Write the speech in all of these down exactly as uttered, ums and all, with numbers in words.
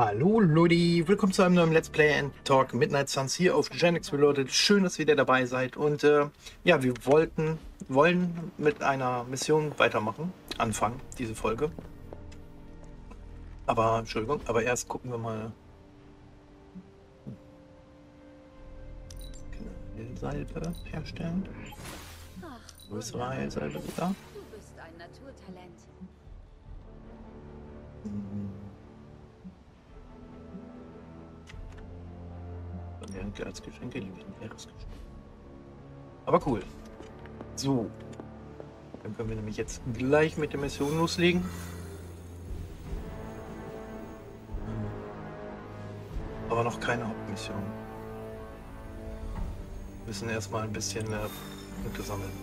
Hallo Leute, willkommen zu einem neuen Let's Play and Talk Midnight Suns hier auf Genex Reloaded. Schön, dass ihr wieder dabei seid. Und äh, ja, wir wollten, wollen mit einer Mission weitermachen, anfangen, diese Folge. Aber, Entschuldigung, aber erst gucken wir mal. Heilsalbe herstellen. Größere Heilsalbe da. Du bist ein Naturtalent. Ja, als Geschenke, liebe ich ein leeres Geschenk. Aber cool. So. Dann können wir nämlich jetzt gleich mit der Mission loslegen. Aber noch keine Hauptmission. Wir müssen erstmal ein bisschen äh, Punkte sammeln.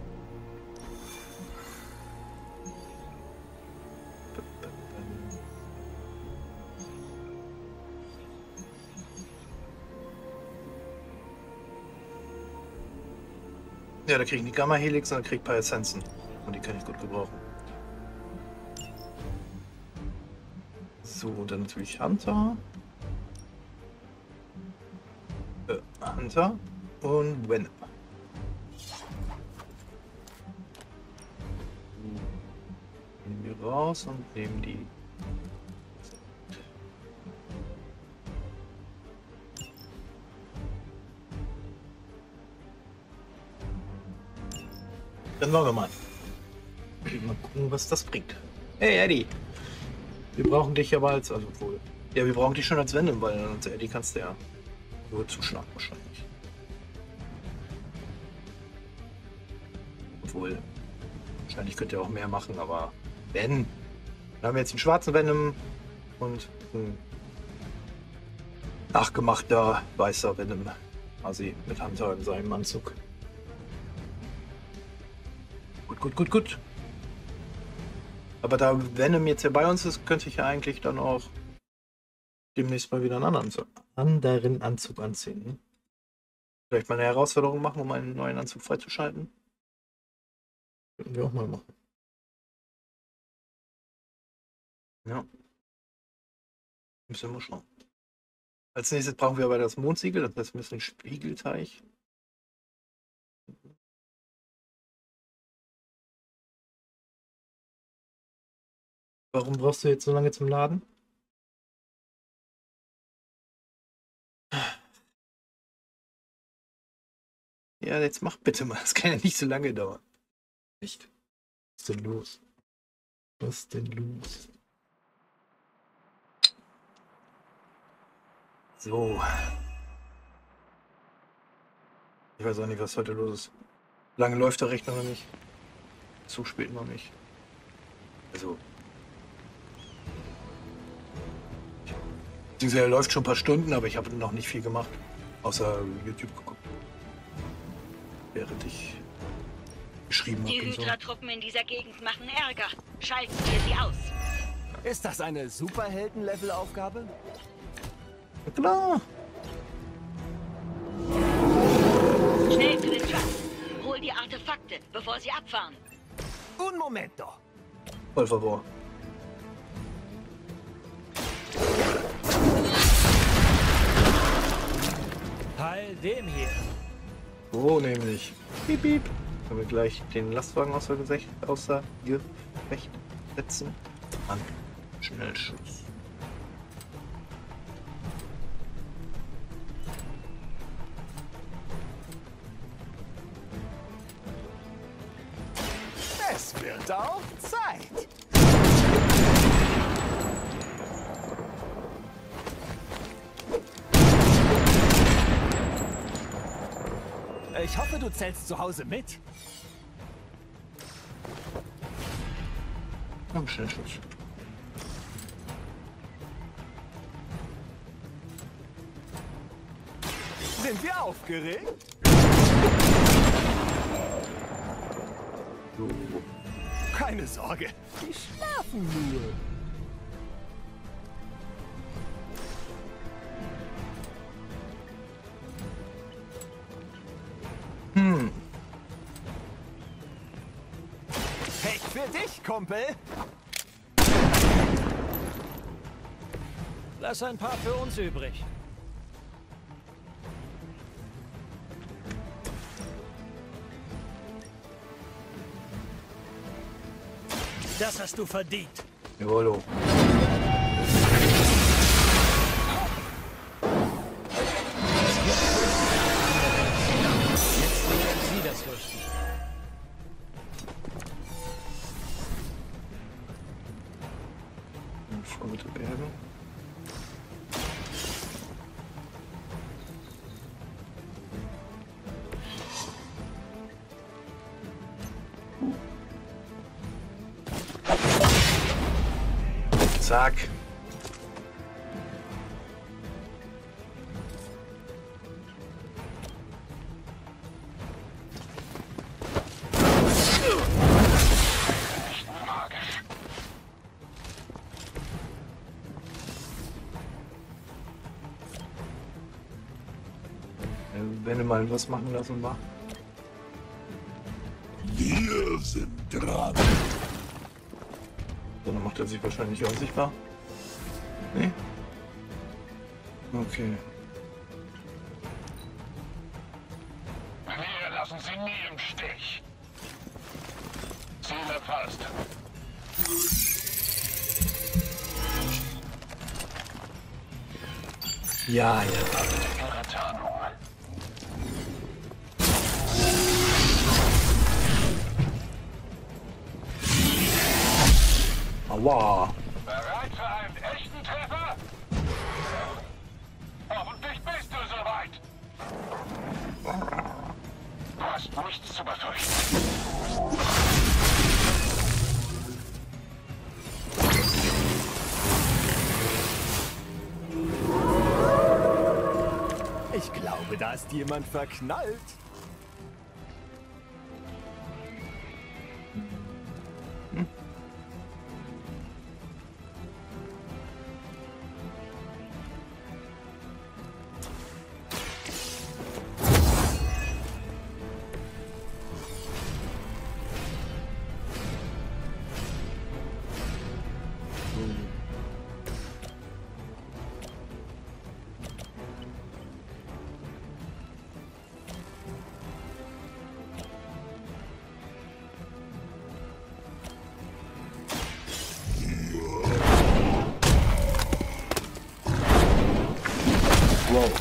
Ja, da kriege ich die Gamma-Helix und dann kriege ich ein paar Essenzen. Und die kann ich gut gebrauchen. So, und dann natürlich Hunter. Äh, Hunter und Venom. Nehmen wir raus und nehmen die. Dann wollen wir mal. Mal gucken, was das bringt. Hey Eddie! Wir brauchen dich aber als, also wohl. Ja, wir brauchen dich schon als Venom, weil als Eddie kannst du ja nur zuschlagen wahrscheinlich. Obwohl, wahrscheinlich könnt ihr auch mehr machen, aber wenn. Dann haben wir jetzt einen schwarzen Venom und ein nachgemachter weißer Venom. Quasi mit Hunter in seinem Anzug. Gut, gut, gut, gut. Aber da Venom jetzt hier bei uns ist, könnte ich ja eigentlich dann auch demnächst mal wieder einen anderen Anzug, anderen Anzug anziehen. Vielleicht mal eine Herausforderung machen, um einen neuen Anzug freizuschalten. Könnten wir auch mal machen. Ja. Müssen wir schauen. Als nächstes brauchen wir aber das Mondsiegel, das heißt, wir müssen den Spiegelteich. Warum brauchst du jetzt so lange zum Laden? Ja, jetzt mach bitte mal. Das kann ja nicht so lange dauern. Echt? Was ist denn los? Was ist denn los? So. Ich weiß auch nicht, was heute los ist. Lange läuft der Rechner noch nicht. Zu spät noch nicht. Also. Er läuft schon ein paar Stunden, aber ich habe noch nicht viel gemacht. Außer YouTube geguckt. Während ich geschrieben habe. Die und so. Hydra-Truppen in dieser Gegend machen Ärger. Schalten wir sie aus. Ist das eine Superhelden-Level-Aufgabe? Klar. Schnell zu den Trucks. Hol die Artefakte, bevor sie abfahren. Un momento. Voll favor. Teil dem hier. Wo nämlich? Piep, piep. Können wir gleich den Lastwagen außer Gefecht, außer Gefecht setzen. An. Schnellschuss. Es wird auch Zeit. Ich hoffe, du zählst zu Hause mit. Am Schnellschuss. Sind wir aufgeregt? So. Keine Sorge, die schlafen nur. Hm. Hey, für dich, Kumpel. Lass ein paar für uns übrig. Das hast du verdient. Jolo. Sie das Rüsten. Vorbitte Berge. Zack. Wenn du mal was machen lassen war. Wir sind dran. So, dann macht er sich wahrscheinlich unsichtbar. Nee? Okay. Wir lassen sie nie im Stich. Ziel erfasst. Ja, ja. Ihre Tarnung. Aua. Bereit für einen echten Treffer? Hoffentlich bist du soweit. Du hast nichts zu befürchten. Ich glaube, da ist jemand verknallt. Wow.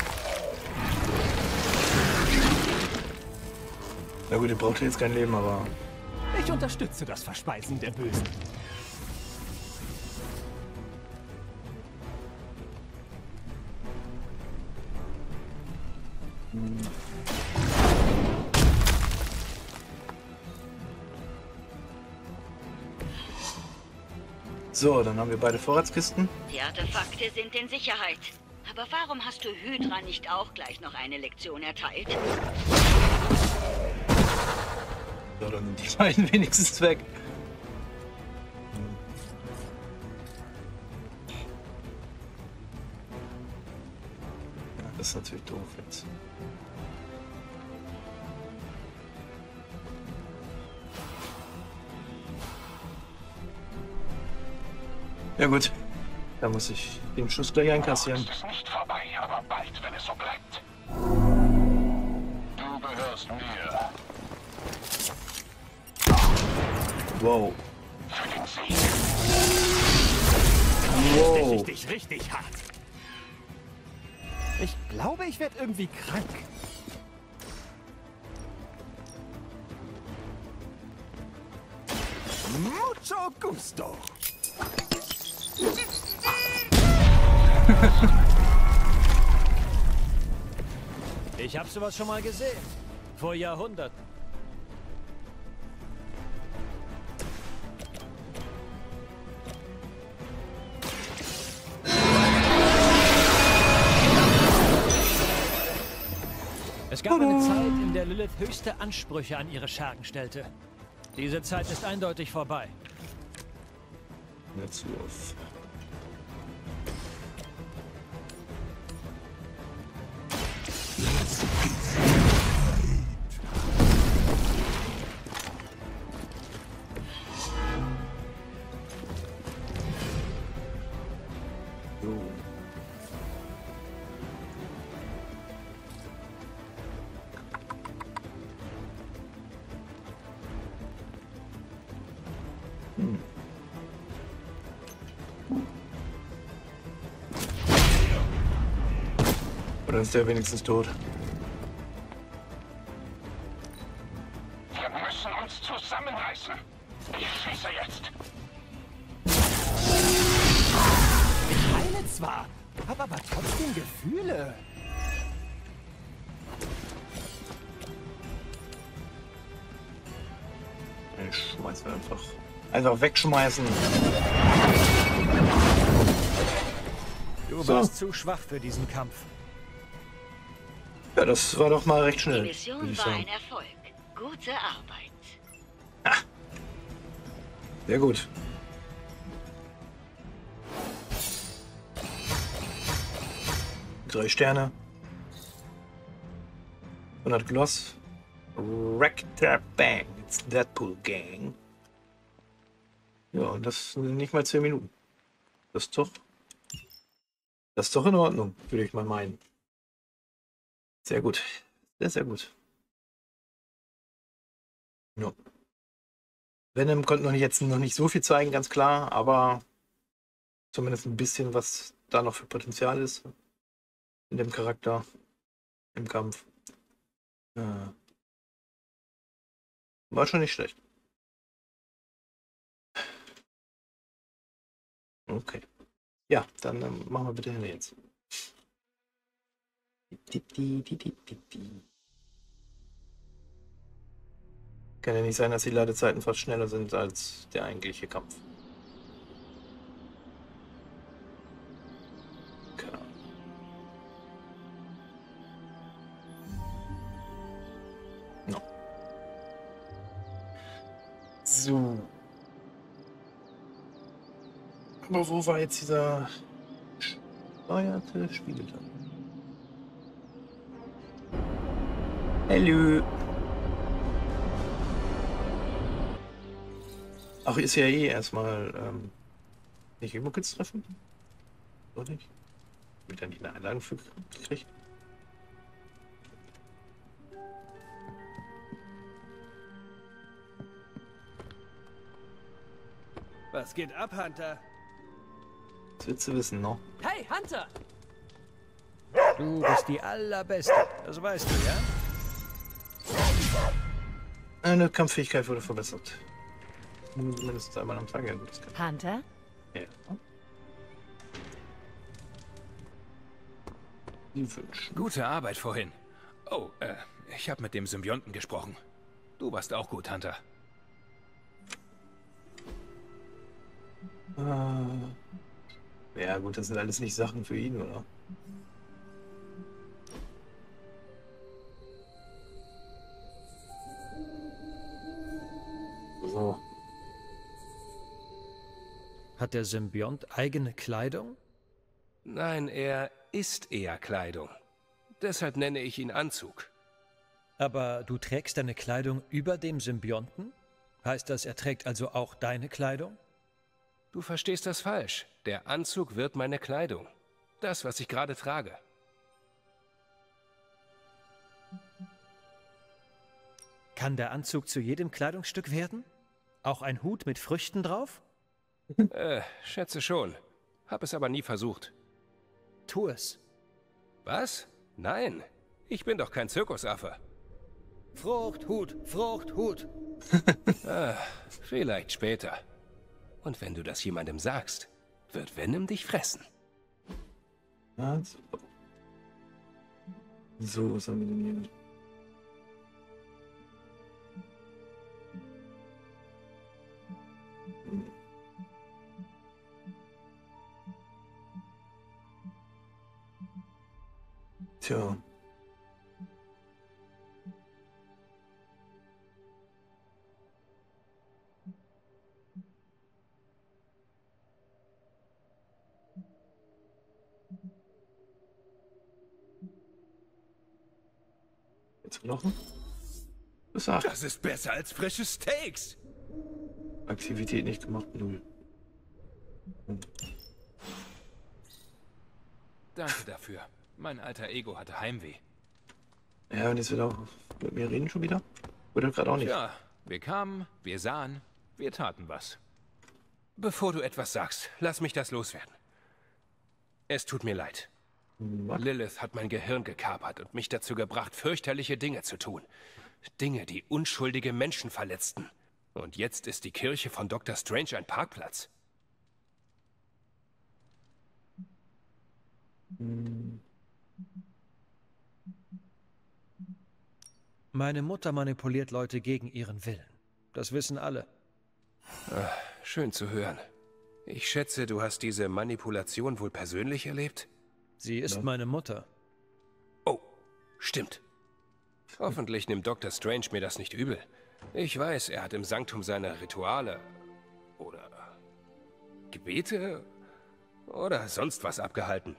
Na gut, ihr braucht jetzt kein Leben, aber... Ich unterstütze das Verspeisen der Bösen. So, dann haben wir beide Vorratskisten. Die Artefakte sind in Sicherheit. Aber warum hast du Hydra nicht auch gleich noch eine Lektion erteilt? So, dann sind die beiden wenigstens weg. Ja, das ist natürlich doof jetzt. Ja gut, da muss ich den Schuss gleich einkassieren. Es ist nicht vorbei, aber bald, wenn es so bleibt. Du gehörst mir. Wow. Für den Sieg. Wow. Ich dich richtig hart. Ich glaube, ich werde irgendwie krank. Mucho gusto. Ich hab sowas schon mal gesehen. Vor Jahrhunderten. Es gab eine Zeit, in der Lilith höchste Ansprüche an ihre Schergen stellte. Diese Zeit ist eindeutig vorbei. Jetzt los. So. Oder ist der wenigstens tot? Wir müssen uns zusammenreißen. Ich schieße jetzt. Ich heile zwar, habe aber trotzdem Gefühle. Ich schmeiß ihn einfach. Einfach wegschmeißen. Du So. warst zu schwach für diesen Kampf. Ja, das war doch mal recht Die schnell. würd Mission ich war sagen. ein Erfolg. Gute Arbeit. Sehr gut. Drei Sterne. hundert Gloss. Wreck their bang. It's Deadpool Gang. Ja, und das sind nicht mal zehn Minuten. Das ist doch. Das ist doch in Ordnung, würde ich mal meinen. Sehr gut. Sehr, sehr gut. Ja. Venom konnte noch nicht, jetzt noch nicht so viel zeigen, ganz klar, aber zumindest ein bisschen, was da noch für Potenzial ist in dem Charakter, im Kampf. Ja. War schon nicht schlecht. Okay. Ja, dann ähm, machen wir bitte hin jetzt. Kann ja nicht sein, dass die Ladezeiten fast schneller sind als der eigentliche Kampf. Keine Ahnung. No. So. Aber wo war jetzt dieser steuerte Spiegel dann? Hallo. Ach, ist ja eh erstmal ähm, nicht Emo-Kids treffen? Oder nicht? Wird dann die eine Einladung für gekriegt? Was geht ab, Hunter? Das willst du wissen, noch. Hey, Hunter! Du bist die Allerbeste, das weißt du, ja? Eine Kampffähigkeit wurde verbessert. Mindestens einmal am Tag. Ja, gut, das kann. Hunter? Ja. Die wünschen. Gute Arbeit vorhin. Oh, äh, ich habe mit dem Symbionten gesprochen. Du warst auch gut, Hunter. Äh, ja gut, das sind alles nicht Sachen für ihn, oder? So. Hat der Symbiont eigene Kleidung? Nein, er ist eher Kleidung. Deshalb nenne ich ihn Anzug. Aber du trägst deine Kleidung über dem Symbionten? Heißt das, er trägt also auch deine Kleidung? Du verstehst das falsch. Der Anzug wird meine Kleidung. Das, was ich gerade trage. Kann der Anzug zu jedem Kleidungsstück werden? Auch ein Hut mit Früchten drauf? Äh, schätze schon. Hab es aber nie versucht. Tu es. Was? Nein. Ich bin doch kein Zirkusaffe. Frucht, Hut, Frucht, Hut. Ah, vielleicht später. Und wenn du das jemandem sagst, wird Venom dich fressen. Also. So, was haben wir denn hier? Tja. Jetzt Knochen? Bis acht. Das ist besser als frische Steaks. Aktivität nicht gemacht, null. Danke dafür. Mein alter Ego hatte Heimweh. Ja, und jetzt will er auch mit mir reden schon wieder? Oder gerade auch nicht? Ja, wir kamen, wir sahen, wir taten was. Bevor du etwas sagst, lass mich das loswerden. Es tut mir leid. Was? Lilith hat mein Gehirn gekapert und mich dazu gebracht, fürchterliche Dinge zu tun. Dinge, die unschuldige Menschen verletzten. Und jetzt ist die Kirche von Doktor Strange ein Parkplatz. Hm. Meine Mutter manipuliert Leute gegen ihren Willen. Das wissen alle. Ach, schön zu hören. Ich schätze, du hast diese Manipulation wohl persönlich erlebt? Sie ist Ja. meine Mutter. Oh, stimmt. Hoffentlich nimmt Doktor Strange mir das nicht übel. Ich weiß, er hat im Sanktum seine Rituale oder Gebete oder sonst was abgehalten.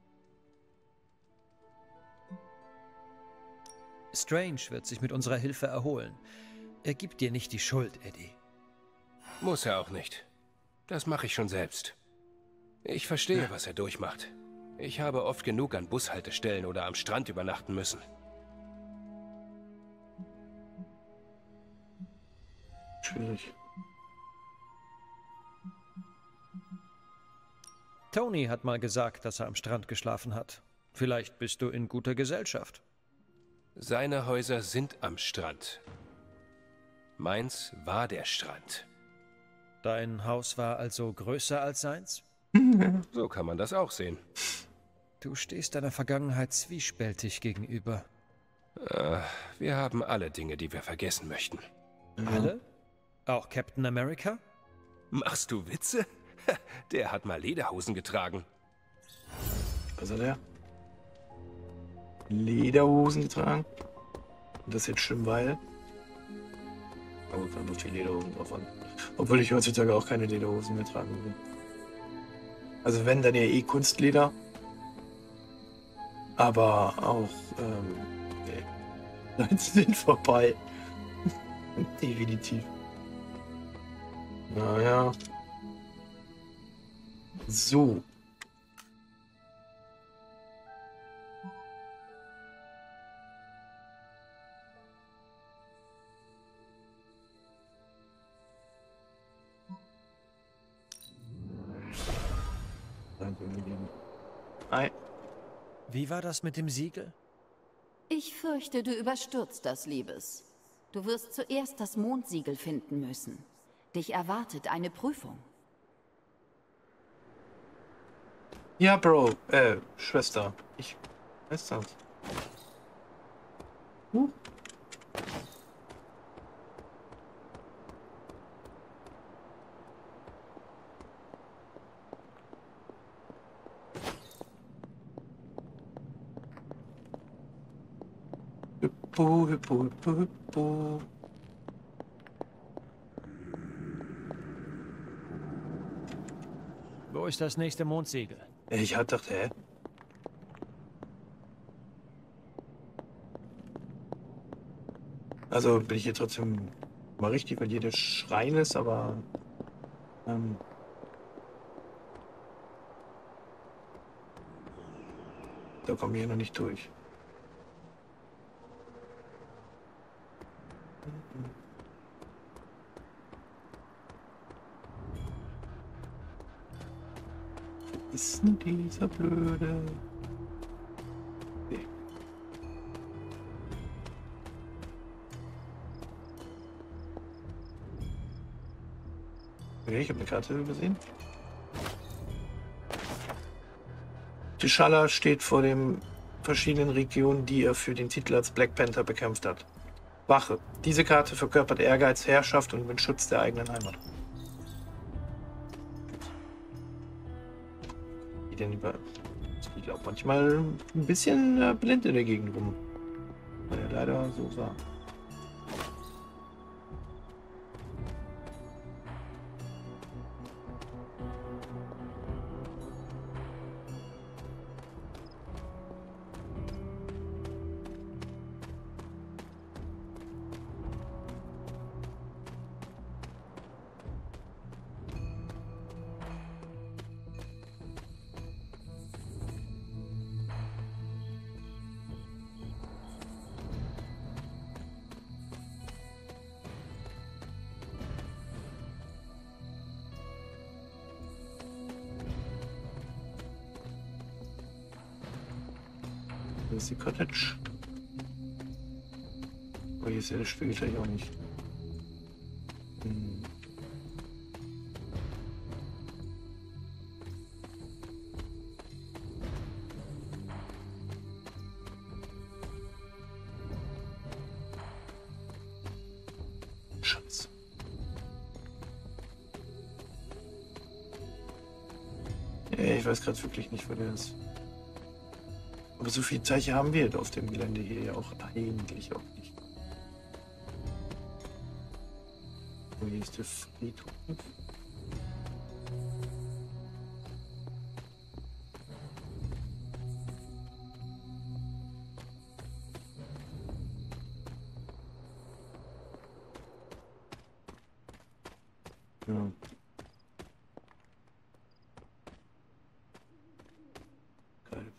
Strange wird sich mit unserer Hilfe erholen. Er gibt dir nicht die Schuld, Eddie. Muss er auch nicht. Das mache ich schon selbst. Ich verstehe, was er durchmacht. Ich habe oft genug an Bushaltestellen oder am Strand übernachten müssen. Schwierig. Tony hat mal gesagt, dass er am Strand geschlafen hat. Vielleicht bist du in guter Gesellschaft. Seine Häuser sind am Strand. Meins war der Strand. Dein Haus war also größer als seins? So kann man das auch sehen. Du stehst deiner Vergangenheit zwiespältig gegenüber. Äh, wir haben alle Dinge, die wir vergessen möchten. Alle? Auch Captain America? Machst du Witze? Der hat mal Lederhosen getragen. Was hat er? Lederhosen getragen? Und das jetzt schlimm, weil... Oh, da muss die Lederhosen drauf an. Obwohl ich heutzutage auch keine Lederhosen mehr tragen will. Also wenn, dann ja eh Kunstleder. Aber auch, ähm, nee. Nein, sie sind vorbei. Definitiv. Naja. So. Ei. Wie war das mit dem Siegel? Ich fürchte, du überstürzt das, Liebes. Du wirst zuerst das Mondsiegel finden müssen. Dich erwartet eine Prüfung. Ja, Bro, äh, Schwester. Ich weiß das. Huh. Hüppo, hüppo, hüppo, hüppo. Wo ist das nächste Mondsiegel? Ich hab gedacht, hä? Also bin ich hier trotzdem mal richtig, weil jeder Schrein ist, aber ähm, da komme ich hier noch nicht durch. Wo ist denn dieser blöde? Nee. Okay, ich habe eine Karte übersehen. T'Challa steht vor den verschiedenen Regionen, die er für den Titel als Black Panther bekämpft hat. Wache. Diese Karte verkörpert Ehrgeiz, Herrschaft und den Schutz der eigenen Heimat. Die denn über... Ich glaube manchmal ein bisschen äh, blind in der Gegend rum. Weil er leider so war. Hier ist die Cottage. Aber hier ist ja das Spiel gleich auch nicht. Hm. Schatz. Ich weiß gerade wirklich nicht, wo der ist. Aber so viele Zeichen haben wir auf dem Gelände hier ja auch eigentlich auch nicht. Wo hier ist der Friedhof? Ja. Geil.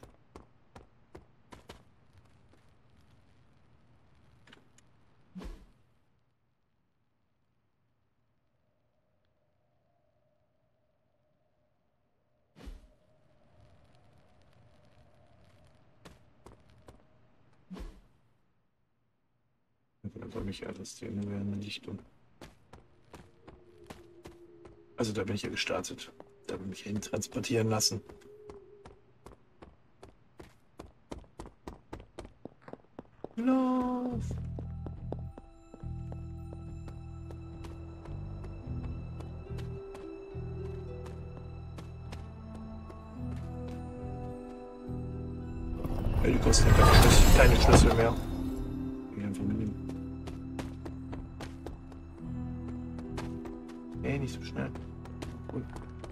Da soll mich alles die eine Lichtung. Also da bin ich ja gestartet. Da bin ich hin transportieren lassen. Lauf! Ja, die kosten ja keine Schlüssel, keine Schlüssel mehr. Ich einfach mitnehmen. Ey, nicht so schnell. Cool.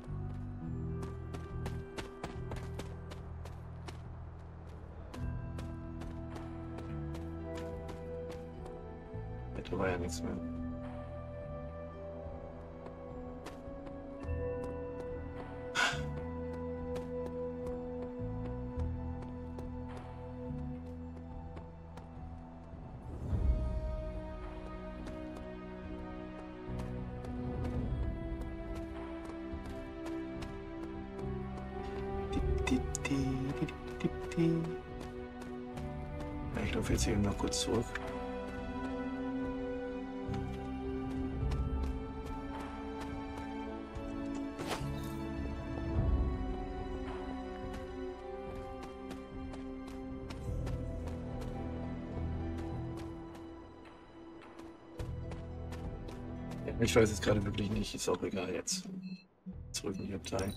Da war ja nichts mehr. Ja, ich laufe jetzt hier noch kurz zurück. Ich weiß jetzt gerade wirklich nicht, ist auch egal jetzt. Zurück in die Abteilung.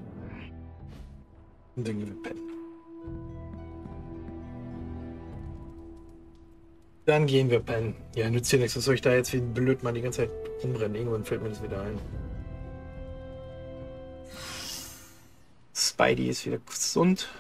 Und dann gehen wir pennen. Dann gehen wir pennen. Ja, nützt hier nichts. Was soll ich da jetzt wie blöd mal die ganze Zeit rumrennen? Irgendwann fällt mir das wieder ein. Spidey ist wieder gesund.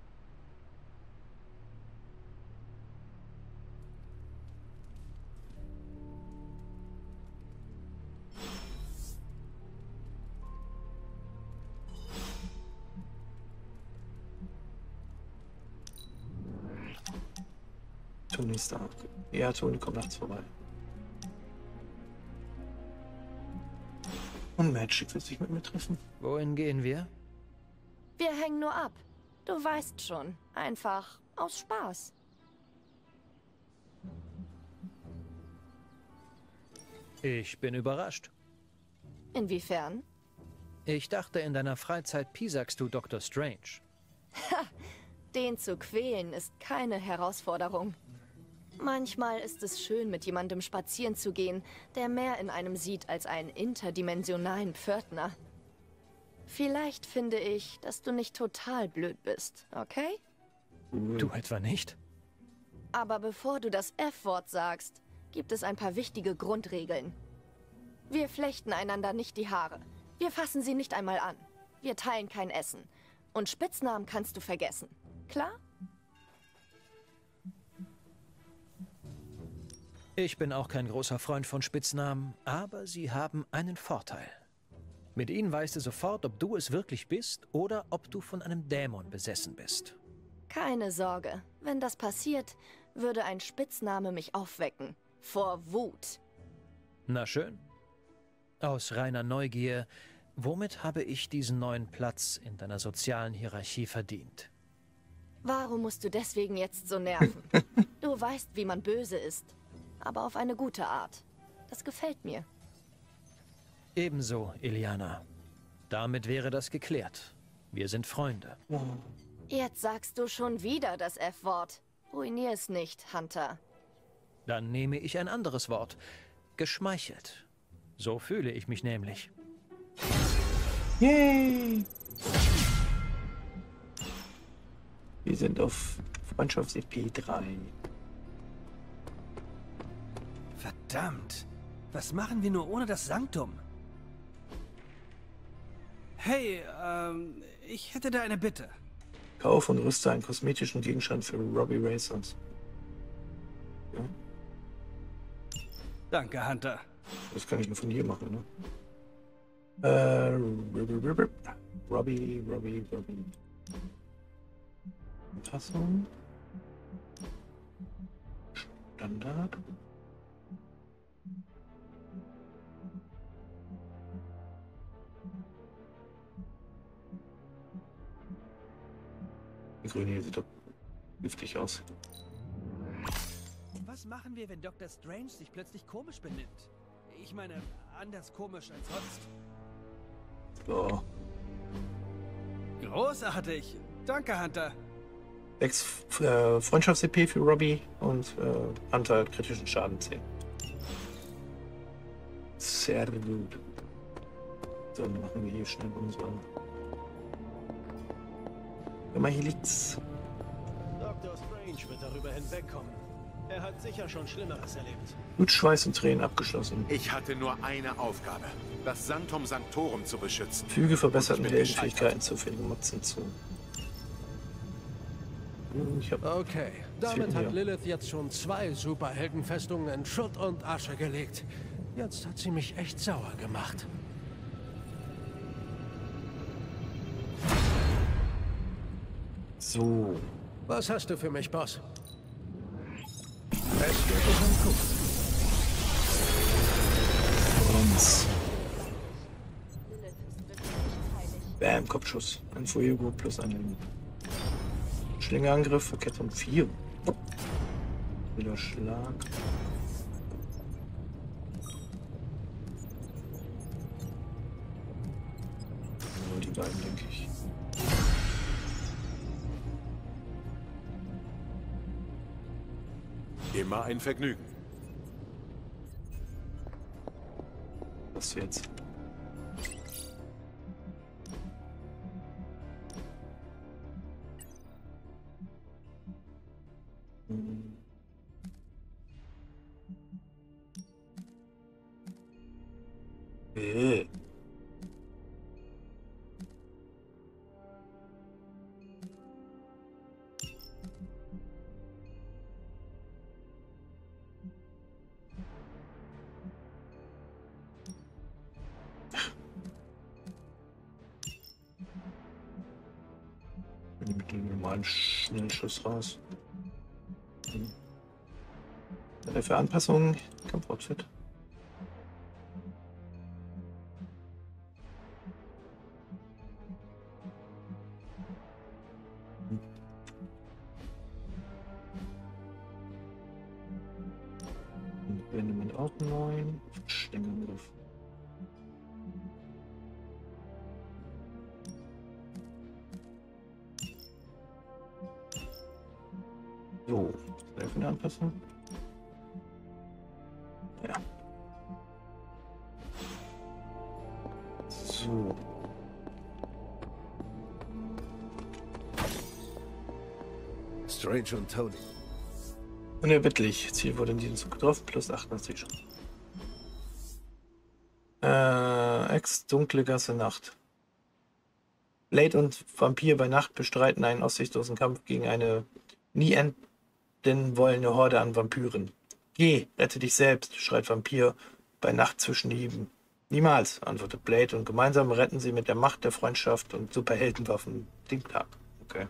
Tony ist da. Ja, Tony kommt nachts vorbei. Und Magic will sich mit mir treffen. Wohin gehen wir? Wir hängen nur ab. Du weißt schon. Einfach aus Spaß. Ich bin überrascht. Inwiefern? Ich dachte, in deiner Freizeit piesagst du Doktor Strange. Ha! Den zu quälen ist keine Herausforderung. Manchmal ist es schön, mit jemandem spazieren zu gehen, der mehr in einem sieht als einen interdimensionalen Pförtner. Vielleicht finde ich, dass du nicht total blöd bist, okay? Du etwa nicht? Aber bevor du das F-Wort sagst, gibt es ein paar wichtige Grundregeln. Wir flechten einander nicht die Haare. Wir fassen sie nicht einmal an. Wir teilen kein Essen. Und Spitznamen kannst du vergessen. Klar? Ich bin auch kein großer Freund von Spitznamen, aber sie haben einen Vorteil. Mit ihnen weißt du sofort, ob du es wirklich bist oder ob du von einem Dämon besessen bist. Keine Sorge. Wenn das passiert, würde ein Spitzname mich aufwecken. Vor Wut. Na schön. Aus reiner Neugier, womit habe ich diesen neuen Platz in deiner sozialen Hierarchie verdient? Warum musst du deswegen jetzt so nerven? Du weißt, wie man böse ist. Aber auf eine gute Art. Das gefällt mir. Ebenso, Iliana. Damit wäre das geklärt. Wir sind Freunde. Jetzt sagst du schon wieder das F-Wort. Ruinier es nicht, Hunter. Dann nehme ich ein anderes Wort. Geschmeichelt. So fühle ich mich nämlich. Yay! Wir sind auf Freundschafts-E P drei. Verdammt! Was machen wir nur ohne das Sanktum? Hey, ähm, ich hätte da eine Bitte. Kauf und rüste einen kosmetischen Gegenstand für Robbie Racers. Ja, Danke, Hunter. das kann ich nur von hier machen, ne? Äh, Robbie, Robbie, Robbie. Anpassung. Standard. Die grüne hier sieht doch giftig aus. Was machen wir, wenn Doktor Strange sich plötzlich komisch benimmt? Ich meine, anders komisch als sonst. So. Großartig. Danke, Hunter. sechs äh, Freundschafts-E P für Robbie und äh, Hunter hat kritischen Schaden zehn. Sehr gut. So, dann machen wir hier schnell unseren. Guck mal, hier liegt's. Doktor Strange wird darüber hinwegkommen. Er hat sicher schon Schlimmeres erlebt. Blut, Schweiß und Tränen abgeschlossen. Ich hatte nur eine Aufgabe, das Sanctum Sanctorum zu beschützen. Füge verbesserten Und ich bin Heldenfähigkeiten zu finden. Motzen zu. Ich hab Okay, Was damit fehlt hat hier? Lilith jetzt schon zwei Superheldenfestungen in Schutt und Asche gelegt. Jetzt hat sie mich echt sauer gemacht. so. Was hast du für mich, Boss? Es geht um gut. Uns. Bam, Kopfschuss. Ein Fuego plus ein Schlingerangriff, Verkettung vier. Wieder Schlag. Nur die beiden, denke ich. Immer ein Vergnügen. Was jetzt? Hm. Äh. Mit dem normalen Schnellschuss raus. Hm. Äh, Für Anpassungen Kampfoutfit. Hm. Und Bändement auch neun. Schlingerangriff. So, ist das eine Anpassung? Ja. So. Strange und Tony. Unerbittlich. Ziel wurde in diesem Zug getroffen, plus achtundachtzig schon. Äh, Ex, dunkle Gasse, Nacht. Blade und Vampir bei Nacht bestreiten einen aussichtslosen Kampf gegen eine nie enden wollende Horde an Vampyren. Geh, rette dich selbst, schreit Vampir bei Nacht zwischen Hieben. Niemals, antwortet Blade, und gemeinsam retten sie mit der Macht der Freundschaft und Superheldenwaffen den Tag. Okay.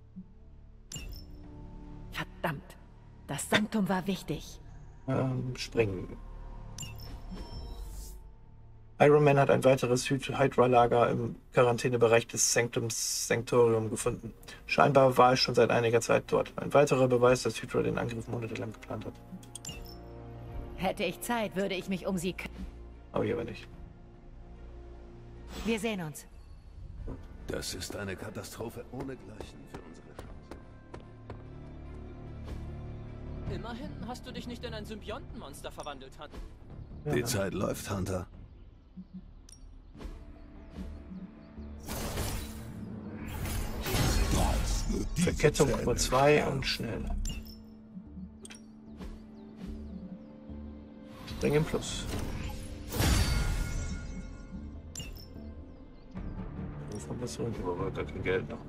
Verdammt. Das Sanktum war wichtig. Ähm, springen. Iron Man hat ein weiteres Hydra-Lager im Quarantänebereich des Sanctums Sanctorium gefunden. Scheinbar war es schon seit einiger Zeit dort. Ein weiterer Beweis, dass Hydra den Angriff monatelang geplant hat. Hätte ich Zeit, würde ich mich um sie kümmern. Aber hier aber nicht. Wir sehen uns. Das ist eine Katastrophe ohnegleichen für unsere Chance. Immerhin hast du dich nicht in ein Symbiontenmonster verwandelt, Hunter. Die ja. Zeit läuft, Hunter. Verkettung Nummer zwei und schnell. Streng im Plus. Verbesserung, aber gar kein Geld noch.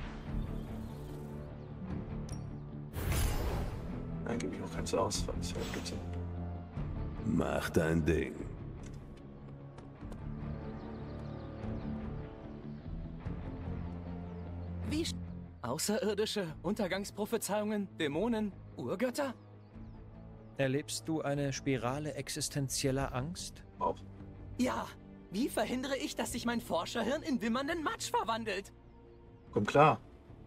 Dann gebe ich auch keins aus, weil es ja bitte. Mach dein Ding. Wie? Außerirdische, Untergangsprophezeiungen, Dämonen, Urgötter? Erlebst du eine Spirale existenzieller Angst? Auch. Ja. Wie verhindere ich, dass sich mein Forscherhirn in wimmernden Matsch verwandelt? Komm klar.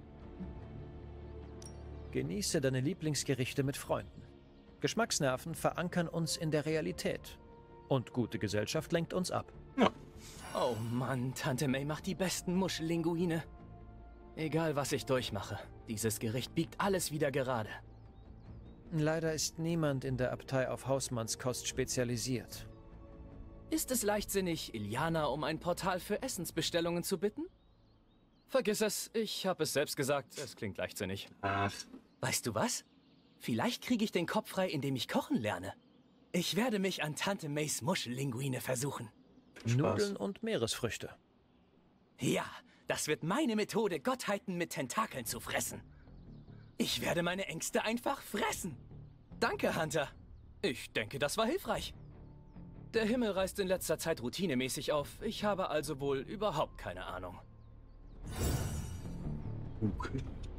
Genieße deine Lieblingsgerichte mit Freunden. Geschmacksnerven verankern uns in der Realität. Und gute Gesellschaft lenkt uns ab. Ja. Oh Mann, Tante May macht die besten Muschellinguine. Egal, was ich durchmache, dieses Gericht biegt alles wieder gerade. Leider ist niemand in der Abtei auf Hausmannskost spezialisiert. Ist es leichtsinnig, Iliana um ein Portal für Essensbestellungen zu bitten? Vergiss es, ich habe es selbst gesagt, es klingt leichtsinnig. Ach. Weißt du was? Vielleicht kriege ich den Kopf frei, indem ich kochen lerne. Ich werde mich an Tante Mays Muschellinguine versuchen. Nudeln und Meeresfrüchte. Ja, das wird meine Methode, Gottheiten mit Tentakeln zu fressen. Ich werde meine Ängste einfach fressen. Danke, Hunter. Ich denke, das war hilfreich. Der Himmel reißt in letzter Zeit routinemäßig auf. Ich habe also wohl überhaupt keine Ahnung. Okay.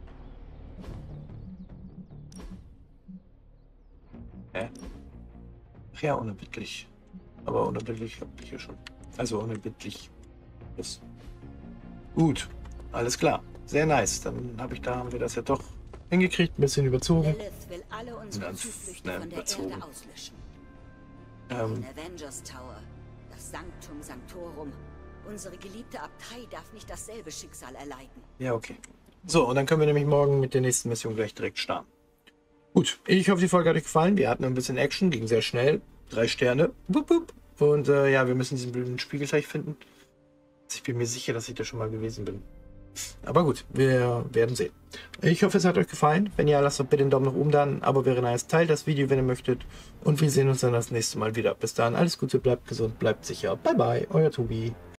Hä? Ach ja, unerbittlich. Aber unerbittlich hab ich ja schon. Also unerbittlich. Das. Gut. Alles klar. Sehr nice. Dann habe ich da haben wir das ja doch hingekriegt. Ein bisschen überzogen. Lilith will alle unsere Nein, Zuflüchte nein, von der überzogen. Erde auslöschen. Ähm, Den Avengers Tower, das Sanctum Sanctorum. Unsere geliebte Abtei darf nicht dasselbe Schicksal erleiden. Ja, okay. So, und dann können wir nämlich morgen mit der nächsten Mission gleich direkt starten. Gut, ich hoffe, die Folge hat euch gefallen. Wir hatten ein bisschen Action, ging sehr schnell. Drei Sterne. Bup, bup. Und äh, ja, wir müssen diesen blöden Spiegelteich finden. Ich bin mir sicher, dass ich da schon mal gewesen bin. Aber gut, wir werden sehen. Ich hoffe, es hat euch gefallen. Wenn ja, lasst doch bitte einen Daumen nach oben da. Ein Abo wäre nice. Teilt das Video, wenn ihr möchtet. Und wir sehen uns dann das nächste Mal wieder. Bis dahin, alles Gute, bleibt gesund, bleibt sicher. Bye, bye, euer Tobi.